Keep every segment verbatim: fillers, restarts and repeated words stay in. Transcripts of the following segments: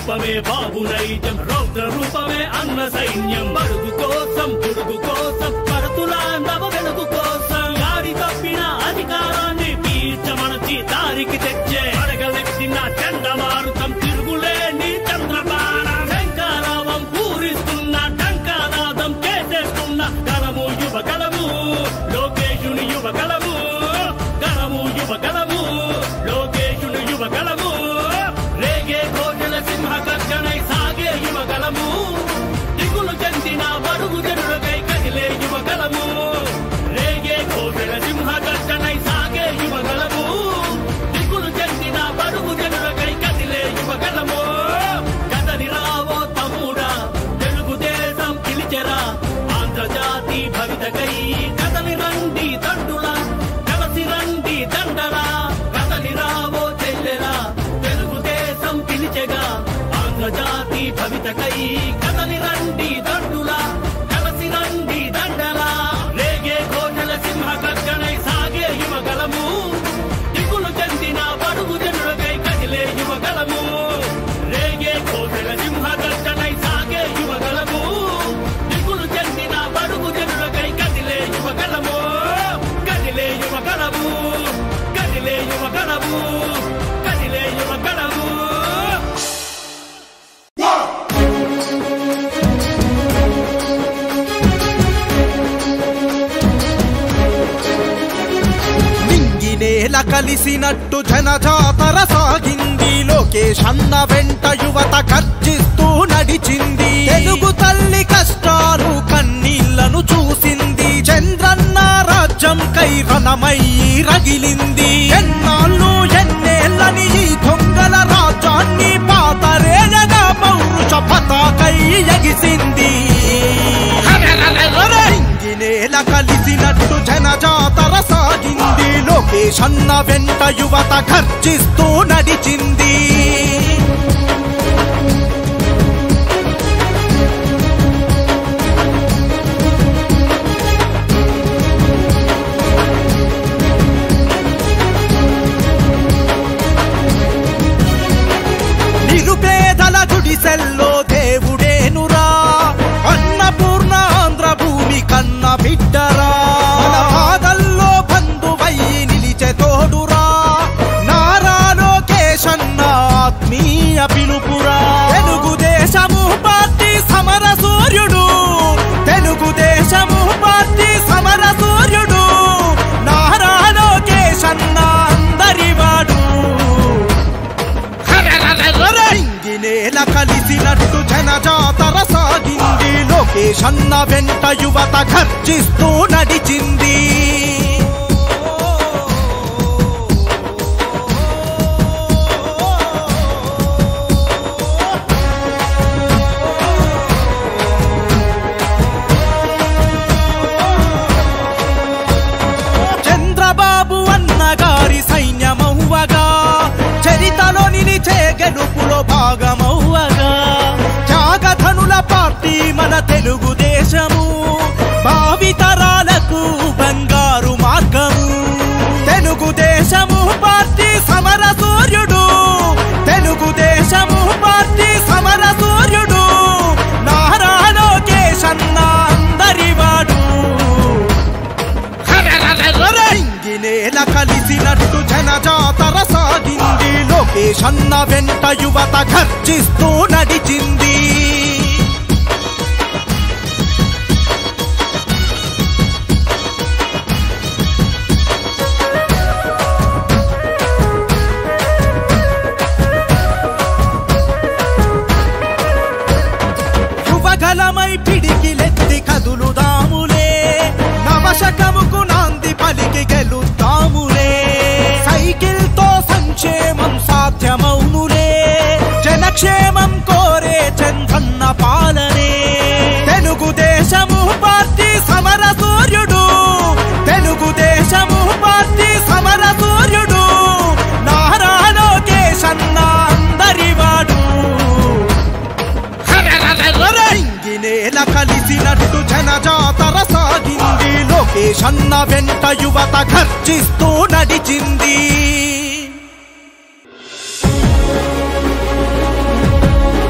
రూపమే బాబు నైజం రౌద్ర రూపమే అన్న సైన్యం బడుగు కోసం పుడుగు కోసం పడుతుల నవ వెలుగు కోసం గాడి తప్పిన అధికారాన్ని తీర్చమనచి దారికి తెచ్చే అడగలెత్తిన చండమారుతం తిరుగులేని చంద్రబాణం శంకారావం పూరిస్తున్న టంకానాదం చేసేస్తున్న గణము యువగలము లోకేశుని యువగలము గణము యువగలము లోకేశుని యువగలము రేగే కోటల సింహ గర్జనై సాగే యువగలము దిగులు చెందిన బడుగు జనులకై కదిలే యువగలము రేగే కోటల సింహ గర్జనై సాగే యువగలము దిగులు చెందిన బడుగు జనులకై కదిలే యువగలము కదలి రావో తమ్ముడా తెలుగుదేశం పిలిచెరా ఆంధ్రజాతి భవితకై కదలి రండి దండులా కలసి రండి దండరా కదలి రావో చెల్లెరా తెలుగుదేశం పిలిచెగా ఆంధ్రజాతి భవితకై కదలి రండి దండులా కలసి రండి దండరా రేగే కోటల సింహ గర్జనై సాగే యువగలము దిగులు చెందిన బడుగు జనులకై కదిలే యువగలము రేగే కోటల సింహ గర్జనై సాగే యువగలము దిగులు చెందిన బడుగు జనులకై కదిలే యువగలము కదిలే యువగలము కదిలే యువగలము కదిలే యువగలము నేల కలిసినట్టు జనజాతర సాగింది లోకేష్ అన్న వెంట యువత గర్జిస్తూ నడిచింది తెలుగు తల్లి కష్టాలు కన్నీళ్లను చూసింది చంద్రన్న రాజ్యం కై రణమయ్యి రగిలింది ఎన్నాళ్ళు ఎన్నేళ్ళని ఈ దొంగల రాజ్యాన్ని పాతరేయగా పౌరుష పతాకై ఎగిసింది నేల కలిసినట్టు జనజాతర సాగింది లోకేష్ అన్న వెంట యువత గర్జిస్తూ నడిచింది నిరుపేదల గుడిసెల్లో దేవుడేనురా అన్నపూర్ణ ఆంధ్ర భూమి కన్న బిడ్డరా బాధల్లో బంధువయ్యి నిలిచే తోడురా నారా లోకేష్ అన్న ఆత్మీయ పిలుపురా తెలుగుదేశము పార్టీ సమర సూర్యుడు తెలుగుదేశము పార్టీ సమర సూర్యుడు నారా లోకేష్ అన్న అందరివాడు నేల కలిసినట్టు జనజాతర సాగింది లోకేష్ అన్న వెంట యువత గర్జిస్తూ నడిచింది చంద్రబాబు అన్నగారి సైన్యమవ్వగా చరితలో నిలిచే గెలుపులో భాగమవ్వగా త్యాగధనుల పార్టీ మన తెలుగుదేశము భావితరాలకు బంగారు మార్గము తెలుగుదేశము పార్టీ సమర సూర్యుడు తెలుగుదేశము పార్టీ సమర సూర్యుడు నారా లోకేష్ అన్న అందరివాడు నేల కలిసినట్టు జనజాతర సాగింది లోకేష్ అన్న వెంట యువత గర్జిస్తూ నడిచింది యువగలమై పిడికిలెత్తి కదులుదాములే నవశకముకు నాంది పలికి గెలుద్దాములే సైకిల్ తో సంక్షేమం సాధ్యమౌనులే జనక్షేమం కోరే చంద్రన్న పాలనే తెలుగుదేశము పార్టీ సమర సూర్యుడు తెలుగుదేశము పార్టీ సమర సూర్యుడు నారా లోకేష్ అన్న అందరివాడు నేల కలిసినట్టు జనజాతర సాగింది లోకేష్ అన్న వెంట యువత గర్జిస్తూ నడిచింది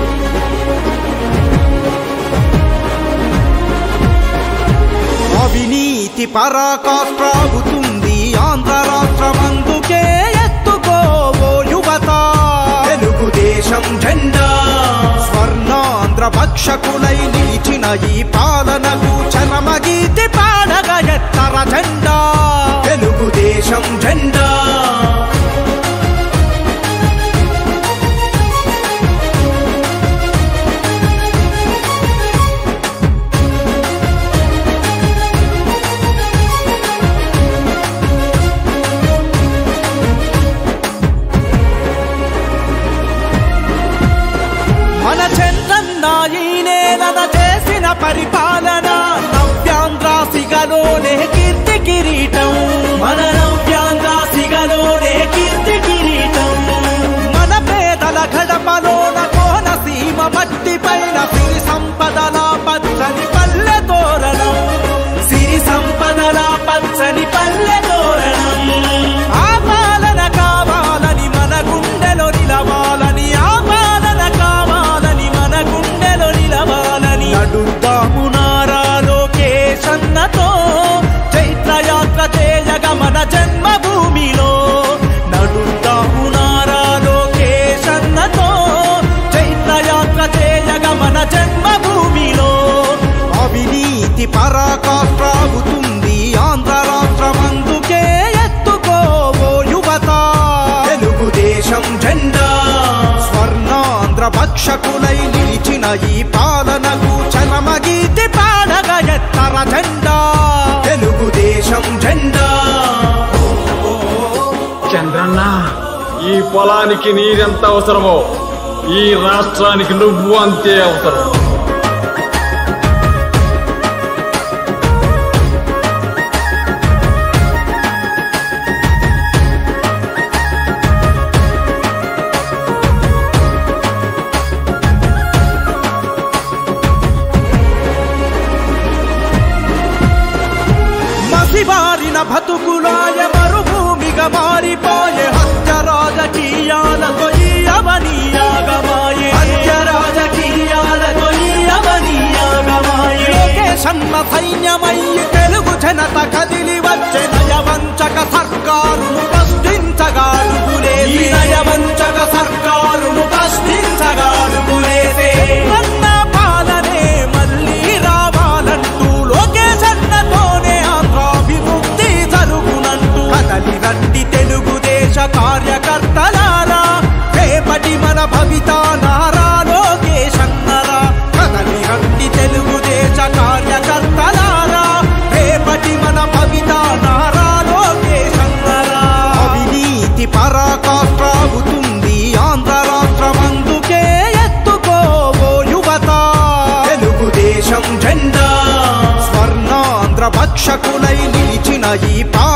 పరాకాష్ట్రాగుతుంది ఆంధ్ర రాష్ట్రమందుకే ఎత్తుకోవో యువత తెలుగుదేశం జెండా స్వర్ణాంధ్ర భక్షకులై నిలిచిన ఈ పాలనకు చరమగీతి పాడగ ఎత్తర జెండా తెలుగుదేశం జెండా మన చంద్రన్న ఈ నేలన చేసిన పరిపాలన నవ్యాంధ్రాసిగలోనే కీర్తి కిరీటం మన నవ్యాంధ్రాసిగలోనే కీర్తి కిరీటం మన పేదల గడపలోన కోనసీమ మట్టి పైన సిరి సంపదల పచ్చని పల్లె తోరణం సిరి సంపదల పచ్చని పల్లె తోరణం ఆ పాలన కావాలని మన గుండెలో నిలవాలని ఆ పాలన కావాలని మన గుండెలో నిలవాలని నడుద్దాము నారా లోకేశన్నతో చైత్రయాత్ర చేయగ మన జన్మభూమిలో నడుద్దాము నారా లోకేశన్నతో చైత్రయాత్ర చేయగ మన జన్మభూమిలో అవినీతి పరాకాష్ట్రాగుతుంది ఆంధ్ర రాష్ట్రమందుకే ఎత్తుకోవో యువత తెలుగుదేశం జెండా స్వర్ణాంధ్ర భక్షకులై నిలిచిన ఈ పాలనకు చరమగీతి పాడగ ఎత్తర జెండా తెలుగుదేశం జెండా చంద్రన్న ఈ పొలానికి నీరెంత అవసరమో ఈ రాష్ట్రానికి నువ్వు అంతే అవసరం మసిబారిన బతుకులాయ మరుభూమిగా మారిపోయే హత్య రాజకీయాలతో ఈ అవనీయాగమాయే హత్య రాజకీయాలతో ఈ అవనీయాగమాయే లోకేశన్న సైన్యమయ్యి తెలుగు జనత కదిలి వచ్చే నయవంచక సర్కారును ప్రశ్నించగాడుగులేసి నయవంచక సర్కారును ప్రశ్నించగాడుగులేసే అన్న పాలనే మళ్ళీ రావాలంటూ లోకేశన్నతోనే ఆంధ్రాభివృద్ధి జరుగునంటూ కదలి రండి తెలుగుదేశ కార్యకర్తలారా రేపటి మన భవిత నారా లోకేశన్నరా కదలి రండి తెలుగుదేశ కార్యకర్తలారా రేపటి మన భవిత నారా లోకేశన్నరా అవినీతి పరాకాష్ట్రాగుతుంది ఆంధ్ర రాష్ట్రమందుకే ఎత్తుకోవో యువత తెలుగుదేశం జెండా స్వర్ణాంధ్ర భక్షకులై నిలిచిన ఈ పా